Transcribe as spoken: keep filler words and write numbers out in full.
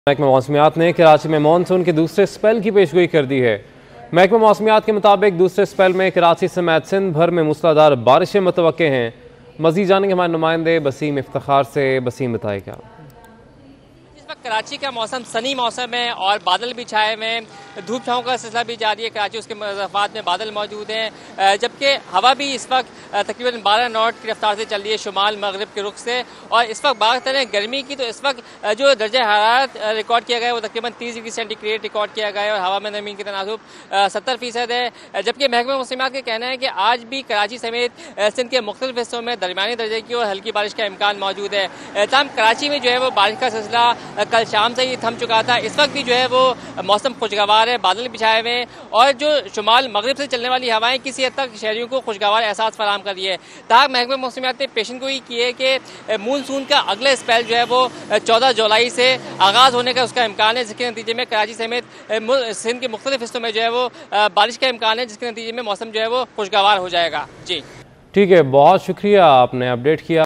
महकमा मौसमियात ने कराची में मानसून के दूसरे स्पेल की पेशगोई कर दी है। महकमा मौसमियात के मुताबिक दूसरे स्पेल में कराची समेत सिंध भर में मूसलाधार बारिशें मुतवक्के हैं। मजीद जानेंगे हमारे नुमाइंदे बसीम इफ्तिखार से। बसीम बताएगा। इस वक्त कराची का मौसम सनी मौसम है और बादल भी छाए हुए हैं, धूप छाँव का सिलसिला भी जारी है। कराची उसके मज़ाफ़ात में बादल मौजूद हैं, जबकि हवा भी इस वक्त तकरीबन बारह नॉट की रफ्तार से चल रही है शुमाल मगरिब के रुख से। और इस वक्त बात करें गर्मी की तो इस वक्त जो दर्जा हरारत रिकॉर्ड किया गया है वो तकरीबन तीस डिग्री सेंटीग्रेड रिकॉर्ड किया गया है और हवा में नमी की तनासुब सत्तर फीसद है। जबकि महकमा मौसमियात का कहना है कि आज भी कराची समेत सिंध के मुख्तलिफ हिस्सों में दरमियानी दर्जे की और हल्की बारिश का इम्कान मौजूद है। तमाम कराची में जो है वो बारिश का सिलसिला कल शाम से ही थम चुका था। इस वक्त भी जो है वो मौसम खुशगवार है, बादल बिछाए हुए हैं और जो शुमाल मगरिब से चलने वाली हवाएं किसी हद तक शहरियों को खुशगवार एहसास फराहम कर रही है। ताहम महकमा मौसमियात ने पेशनगोई की है कि मानसून का अगला स्पेल जो है वो चौदह जुलाई से आगाज़ होने का उसका इम्कान है, जिसके नतीजे में कराची समेत सिंध के मुख्तलिफ हिस्सों में जो है वो बारिश का इम्कान है, जिसके नतीजे में मौसम जो है वो खुशगवार हो जाएगा। जी ठीक है, बहुत शुक्रिया, आपने अपडेट किया।